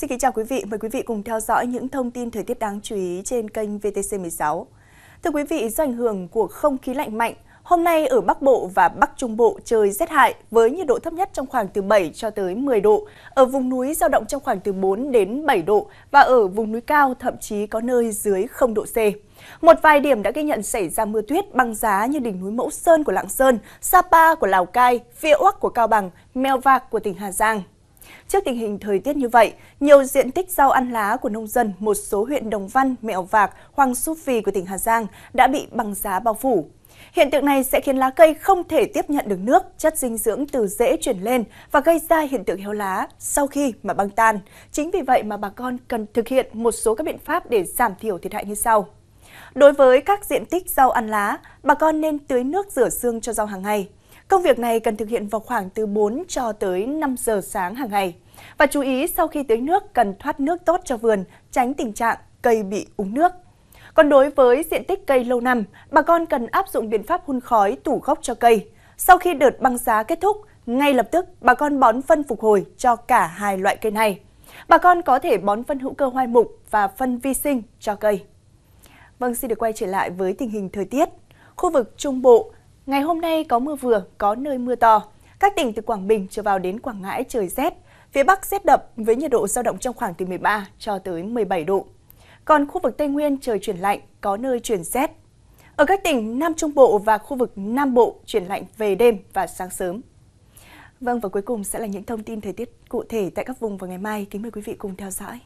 Xin kính chào quý vị, mời quý vị cùng theo dõi những thông tin thời tiết đáng chú ý trên kênh VTC16. Thưa quý vị, do ảnh hưởng của không khí lạnh mạnh, hôm nay ở Bắc Bộ và Bắc Trung Bộ trời rét hại với nhiệt độ thấp nhất trong khoảng từ 7 cho tới 10 độ, ở vùng núi dao động trong khoảng từ 4 đến 7 độ và ở vùng núi cao thậm chí có nơi dưới 0 độ C. Một vài điểm đã ghi nhận xảy ra mưa tuyết băng giá như đỉnh núi Mẫu Sơn của Lạng Sơn, Sapa của Lào Cai, Phiêu Uắc của Cao Bằng, Mèo Vạc của tỉnh Hà Giang. Trước tình hình thời tiết như vậy, nhiều diện tích rau ăn lá của nông dân một số huyện Đồng Văn, Mèo Vạc, Hoàng Su Phi của tỉnh Hà Giang đã bị băng giá bao phủ. Hiện tượng này sẽ khiến lá cây không thể tiếp nhận được nước, chất dinh dưỡng từ rễ chuyển lên và gây ra hiện tượng héo lá sau khi mà băng tan. Chính vì vậy mà bà con cần thực hiện một số các biện pháp để giảm thiểu thiệt hại như sau. Đối với các diện tích rau ăn lá, bà con nên tưới nước rửa xương cho rau hàng ngày. Công việc này cần thực hiện vào khoảng từ 4 cho tới 5 giờ sáng hàng ngày. Và chú ý sau khi tưới nước cần thoát nước tốt cho vườn, tránh tình trạng cây bị úng nước. Còn đối với diện tích cây lâu năm, bà con cần áp dụng biện pháp hun khói tủ gốc cho cây. Sau khi đợt băng giá kết thúc, ngay lập tức bà con bón phân phục hồi cho cả hai loại cây này. Bà con có thể bón phân hữu cơ hoai mục và phân vi sinh cho cây. Vâng, xin được quay trở lại với tình hình thời tiết. Khu vực Trung Bộ, ngày hôm nay có mưa vừa, có nơi mưa to. Các tỉnh từ Quảng Bình trở vào đến Quảng Ngãi trời rét. Phía Bắc rét đậm với nhiệt độ dao động trong khoảng từ 13 cho tới 17 độ. Còn khu vực Tây Nguyên trời chuyển lạnh, có nơi chuyển rét. Ở các tỉnh Nam Trung Bộ và khu vực Nam Bộ chuyển lạnh về đêm và sáng sớm. Vâng, và cuối cùng sẽ là những thông tin thời tiết cụ thể tại các vùng vào ngày mai. Kính mời quý vị cùng theo dõi.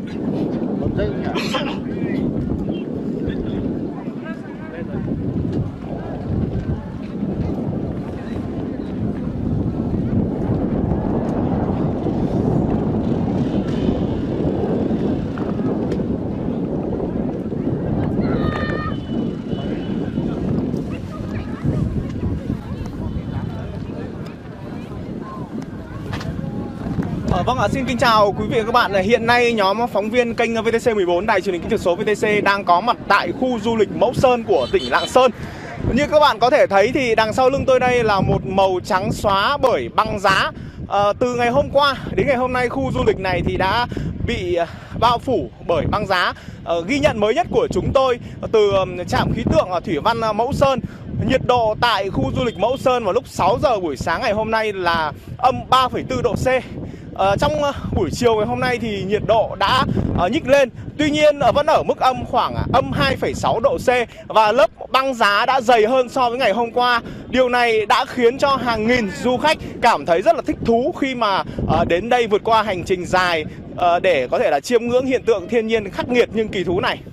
Vâng ạ, xin kính chào quý vị và các bạn. Hiện nay nhóm phóng viên kênh VTC14 Đài truyền hình kỹ thuật số VTC đang có mặt tại khu du lịch Mẫu Sơn của tỉnh Lạng Sơn. Như các bạn có thể thấy thì đằng sau lưng tôi đây là một màu trắng xóa bởi băng giá. Từ ngày hôm qua đến ngày hôm nay khu du lịch này thì đã bị bao phủ bởi băng giá. Ghi nhận mới nhất của chúng tôi từ trạm khí tượng thủy văn Mẫu Sơn, nhiệt độ tại khu du lịch Mẫu Sơn vào lúc 6 giờ buổi sáng ngày hôm nay là âm 3,4 độ C. Trong buổi chiều ngày hôm nay thì nhiệt độ đã nhích lên, tuy nhiên vẫn ở mức âm khoảng âm 2,6 độ C và lớp băng giá đã dày hơn so với ngày hôm qua. Điều này đã khiến cho hàng nghìn du khách cảm thấy rất là thích thú khi mà đến đây vượt qua hành trình dài để có thể là chiêm ngưỡng hiện tượng thiên nhiên khắc nghiệt nhưng kỳ thú này.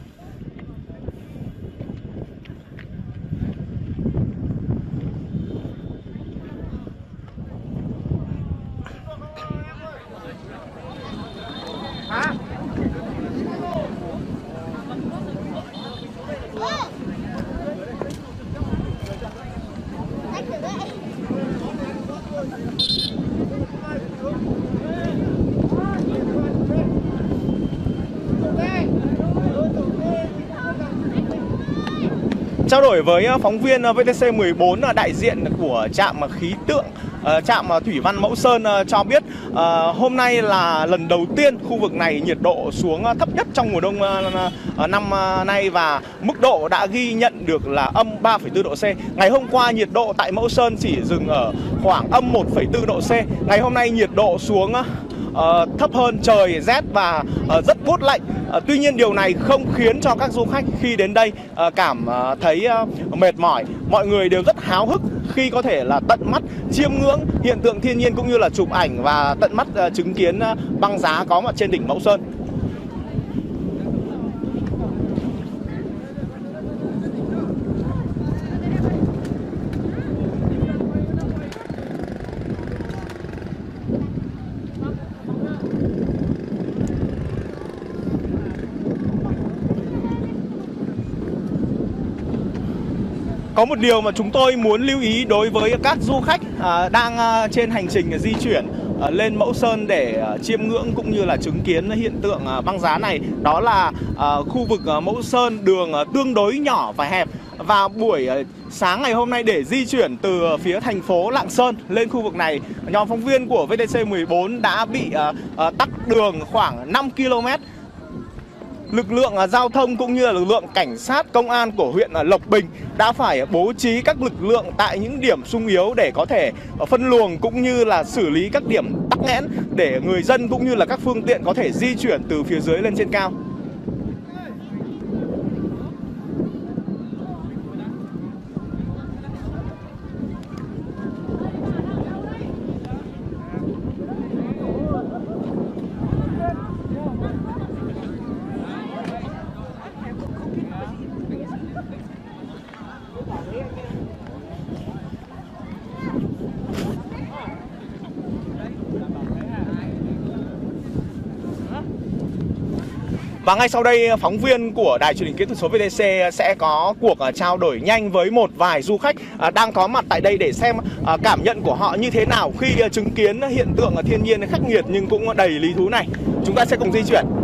Trao đổi với phóng viên VTC14, đại diện của trạm khí tượng, trạm thủy văn Mẫu Sơn cho biết hôm nay là lần đầu tiên khu vực này nhiệt độ xuống thấp nhất trong mùa đông năm nay và mức độ đã ghi nhận được là âm 3,4 độ C. Ngày hôm qua nhiệt độ tại Mẫu Sơn chỉ dừng ở khoảng âm 1,4 độ C. Ngày hôm nay nhiệt độ xuống thấp hơn, trời rét và rất buốt lạnh. Tuy nhiên điều này không khiến cho các du khách khi đến đây cảm thấy mệt mỏi. Mọi người đều rất háo hức khi có thể là tận mắt chiêm ngưỡng hiện tượng thiên nhiên cũng như là chụp ảnh và tận mắt chứng kiến băng giá có mặt trên đỉnh Mẫu Sơn. Có một điều mà chúng tôi muốn lưu ý đối với các du khách đang trên hành trình di chuyển lên Mẫu Sơn để chiêm ngưỡng cũng như là chứng kiến hiện tượng băng giá này, đó là khu vực Mẫu Sơn đường tương đối nhỏ và hẹp. vào buổi sáng ngày hôm nay để di chuyển từ phía thành phố Lạng Sơn lên khu vực này. Nhóm phóng viên của VTC 14 đã bị tắc đường khoảng 5 km. Lực lượng giao thông cũng như là lực lượng cảnh sát, công an của huyện Lộc Bình đã phải bố trí các lực lượng tại những điểm xung yếu để có thể phân luồng cũng như là xử lý các điểm tắc nghẽn để người dân cũng như là các phương tiện có thể di chuyển từ phía dưới lên trên cao. Và ngay sau đây, phóng viên của Đài Truyền hình Kỹ thuật số VTC sẽ có cuộc trao đổi nhanh với một vài du khách đang có mặt tại đây để xem cảm nhận của họ như thế nào khi chứng kiến hiện tượng thiên nhiên khắc nghiệt nhưng cũng đầy lý thú này. Chúng ta sẽ cùng di chuyển.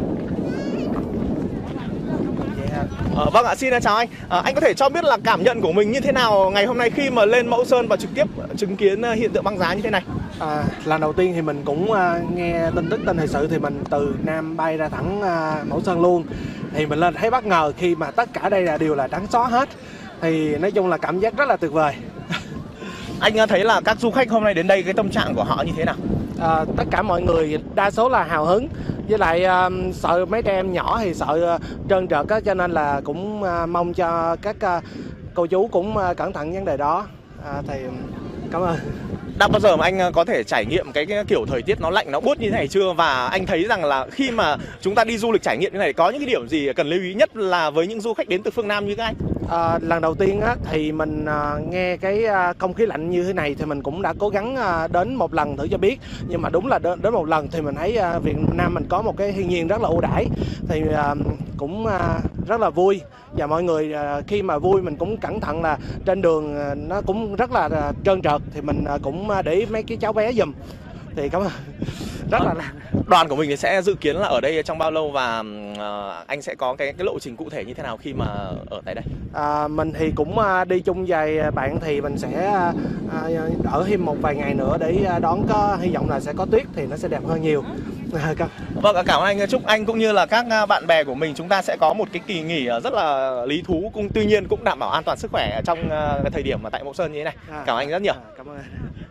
Vâng ạ, xin chào anh. Anh có thể cho biết là cảm nhận của mình như thế nào ngày hôm nay khi mà lên Mẫu Sơn và trực tiếp chứng kiến hiện tượng băng giá như thế này? Lần đầu tiên thì mình cũng nghe tin tức, tin thời sự thì mình từ Nam bay ra thẳng Mẫu Sơn luôn. Thì mình lên thấy bất ngờ khi mà tất cả đây là đều là trắng xóa hết. Thì nói chung là cảm giác rất là tuyệt vời. Anh thấy là các du khách hôm nay đến đây cái tâm trạng của họ như thế nào? Tất cả mọi người đa số là hào hứng, với lại sợ mấy trẻ em nhỏ thì sợ trơn trượt á, cho nên là cũng mong cho các cô chú cũng cẩn thận vấn đề đó. Thì cảm ơn. Đã bao giờ mà anh có thể trải nghiệm cái kiểu thời tiết nó lạnh, nó buốt như thế này chưa? Và anh thấy rằng là khi mà chúng ta đi du lịch trải nghiệm như này có những cái điểm gì cần lưu ý nhất là với những du khách đến từ phương Nam như các anh? Lần đầu tiên á, thì mình nghe cái không khí lạnh như thế này thì mình cũng đã cố gắng đến một lần thử cho biết. Nhưng mà đúng là đến một lần thì mình thấy Việt Nam mình có một cái thiên nhiên rất là ưu đãi. Thì cũng rất là vui. Và mọi người khi mà vui mình cũng cẩn thận là trên đường nó cũng rất là trơn trượt. Thì mình cũng để mấy cái cháu bé giùm. Thì cảm ơn. Rất là đoàn của mình sẽ dự kiến là ở đây trong bao lâu và anh sẽ có cái lộ trình cụ thể như thế nào khi mà ở tại đây? Mình thì cũng đi chung vài bạn thì mình sẽ ở thêm một vài ngày nữa để đón, có hy vọng là sẽ có tuyết thì nó sẽ đẹp hơn nhiều. Vâng, cảm ơn anh. Chúc anh cũng như là các bạn bè của mình chúng ta sẽ có một cái kỳ nghỉ rất là lý thú, cũng tuy nhiên cũng đảm bảo an toàn sức khỏe trong cái thời điểm mà tại Mẫu Sơn như thế này. Cảm ơn anh rất nhiều. Cảm ơn.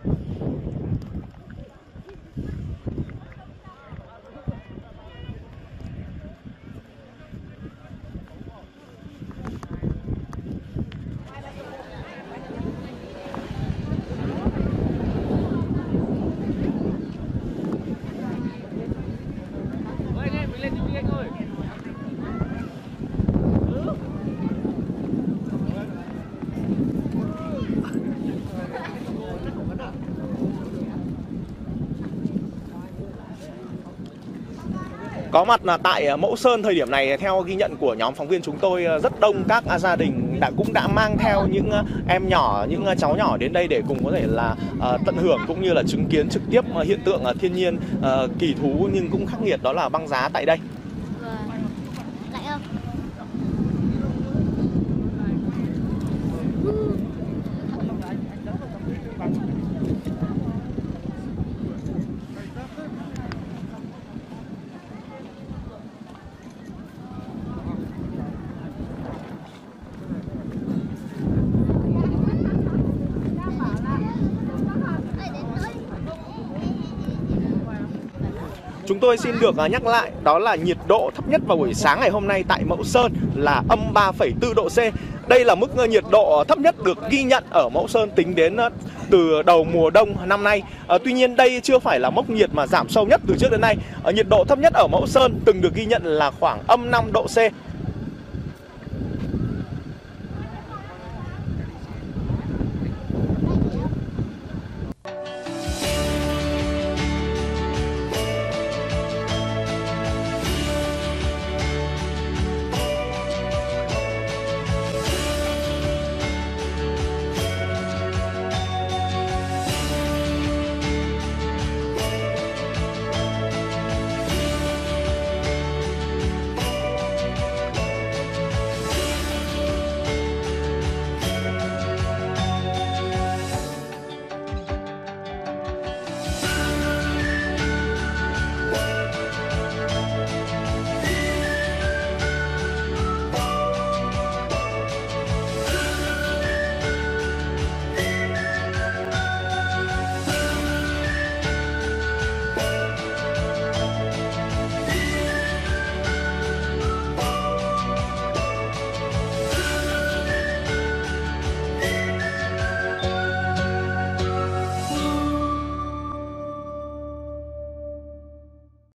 Có mặt là tại Mẫu Sơn thời điểm này, theo ghi nhận của nhóm phóng viên chúng tôi, rất đông các gia đình cũng đã mang theo những em nhỏ, những cháu nhỏ đến đây để cùng có thể là tận hưởng cũng như là chứng kiến trực tiếp hiện tượng thiên nhiên kỳ thú nhưng cũng khắc nghiệt, đó là băng giá tại đây. Lạnh không? Chúng tôi xin được nhắc lại, đó là nhiệt độ thấp nhất vào buổi sáng ngày hôm nay tại Mẫu Sơn là âm 3,4 độ C. Đây là mức nhiệt độ thấp nhất được ghi nhận ở Mẫu Sơn tính đến từ đầu mùa đông năm nay. Tuy nhiên đây chưa phải là mốc nhiệt mà giảm sâu nhất từ trước đến nay. Nhiệt độ thấp nhất ở Mẫu Sơn từng được ghi nhận là khoảng âm 5 độ C.